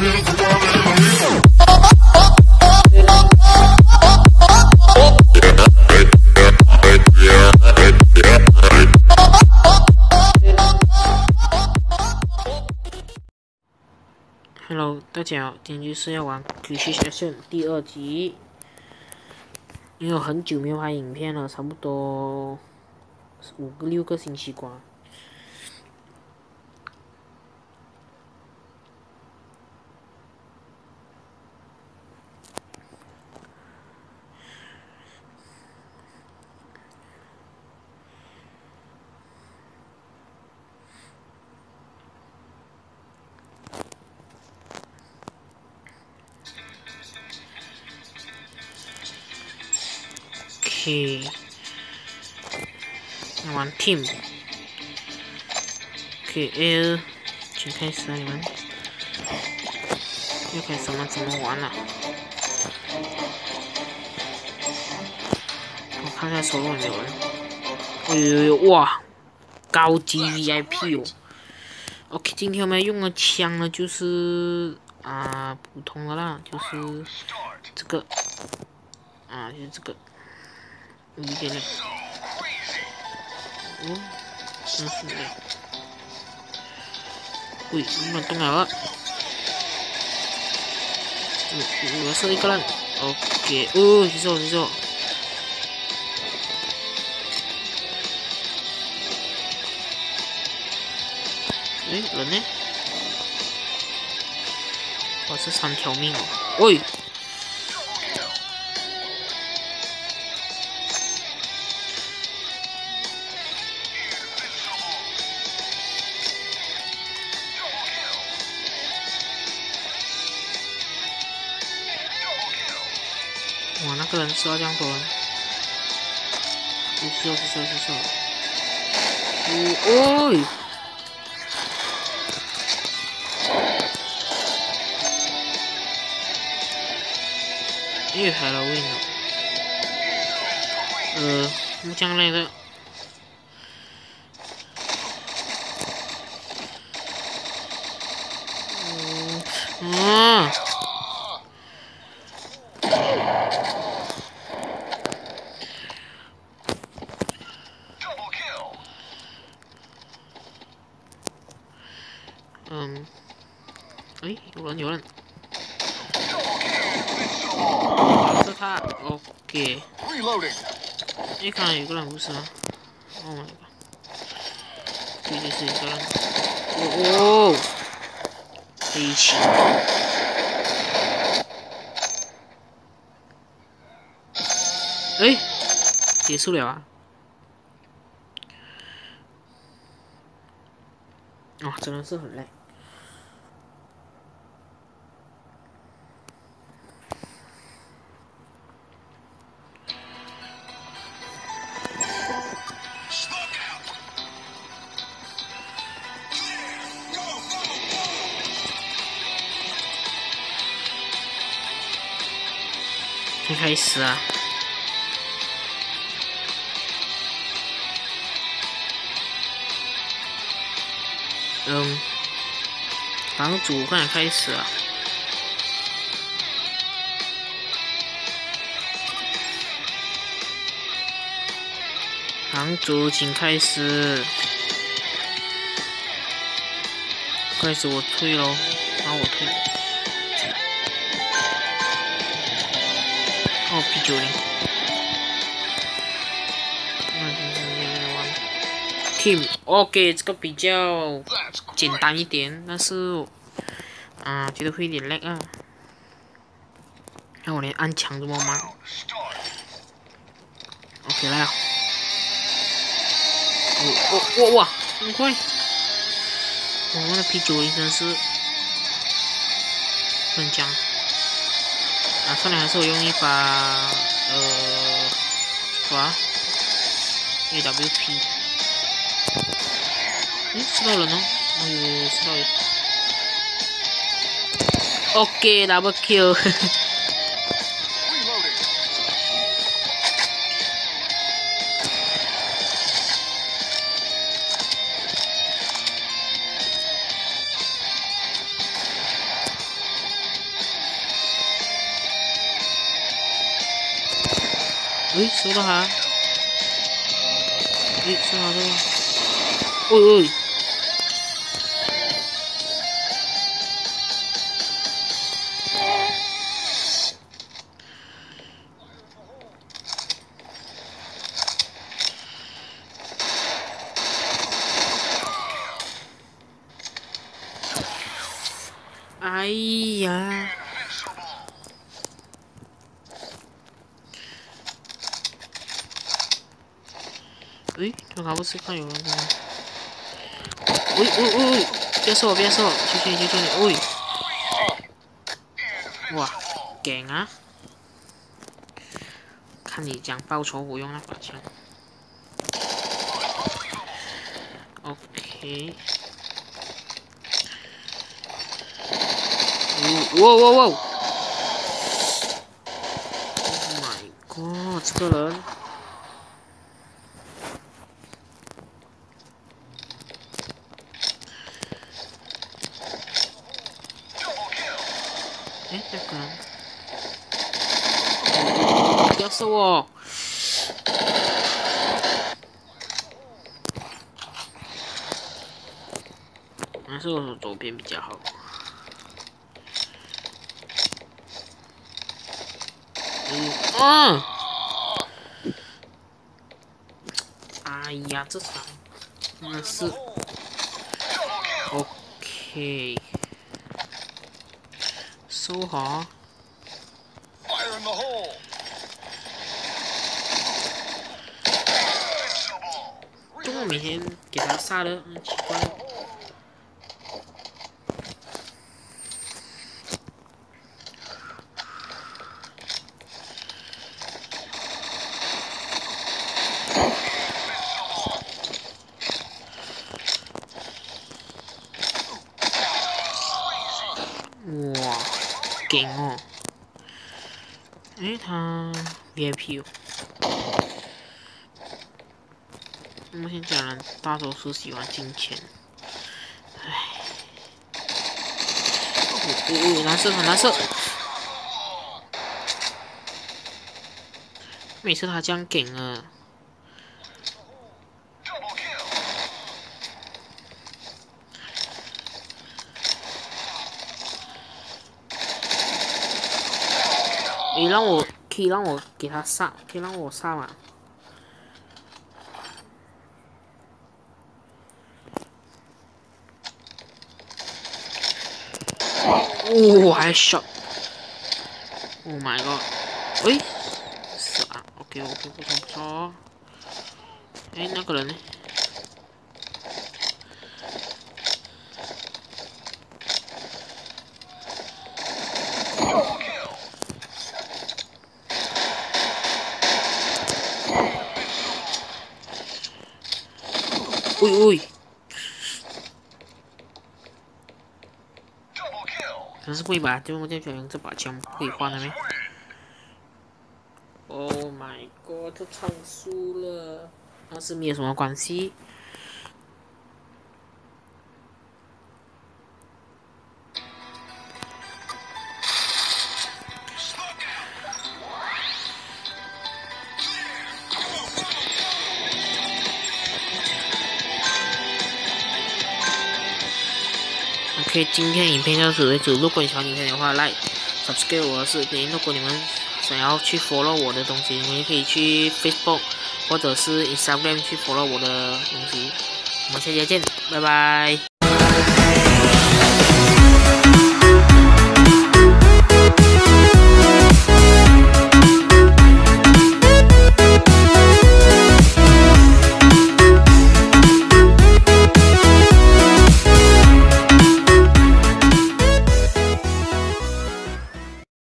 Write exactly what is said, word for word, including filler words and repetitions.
Hello， 大家好，今天就是要玩《Crisis Action》第二集。因为我很久没有拍影片了，差不多五个六个星期qua。OK， 玩 Team。OK， 请开始啊，你们。又开始怎么怎么玩了？我看一下手有没有人。哎呦呦，哇，高级 V I P 哦。OK， 今天我们用的枪呢，就是啊普通的啦，就是这个啊，就是这个。有一点累。哦，真是累。喂，你们动了？我我射一个人。OK， 哦，洗手洗手。哎，人呢？我是三条命哦。喂。哇，那个人射到这样多人，洗手洗手洗手。哦，哎。又开了 win 了。呃，木匠来的。嗯啊。嗯。哎，有人有人。是他 ，OK。哎，看来有个人不是吗？哦 my god， 对，就是一个人。哦哦，黑棋。哎，结束了啊！哦，真的是很累。一开始啊，嗯，房主快点开始啊！房主，请开始。开始我退喽，然后我退。哦 ，P 九零。那就是 Team OK， 这个比较简单一点，但是啊，觉得会有点 lag 啊。看我连按墙这么慢。OK 来了。哦哦哇哇，很快！我们的 P 九零真是很强。啊，看来还是我用一把呃，什么 A W P。诶，吃到人哦！哎呦，吃到人。OK， double kill 。 喂，收到他。喂，收到这个。喂喂。哎呀！喂，怎么还不是看有人在？喂喂喂喂！别射我，别射我！求求你，求求你！喂！哇，勁啊！看你講報仇，我用那把槍。OK。哇哇哇 ！Oh my god， 這個人。哎，那個人。不要射我！还是我左边比较好。嗯啊！哎呀，这场真的是 OK， 收好。怎么每天给他杀的？很奇怪。哇，劲哦！哎，他 V I P 哦。我们现在人大多数喜欢金钱。唉。哦哦，蓝色，蓝色。每次他这样劲啊。你让我可以让我给他杀，可以让我杀吗？哦，还 shot！Oh my god！ 喂，是啊 ，OK OK， 不错不错。哎，那个人呢？喂喂！可是不一把，就我这用这把枪不可以换了没 ？Oh my god， 这场输了，但是没有什么关系。OK， 今天影片到此为止。如果你喜欢影片的话 ，like、subscribe 我的视频。如果你们想要去 follow 我的东西，你们可以去 Facebook 或者是 Instagram 去 follow 我的东西。我们下期再见，拜拜。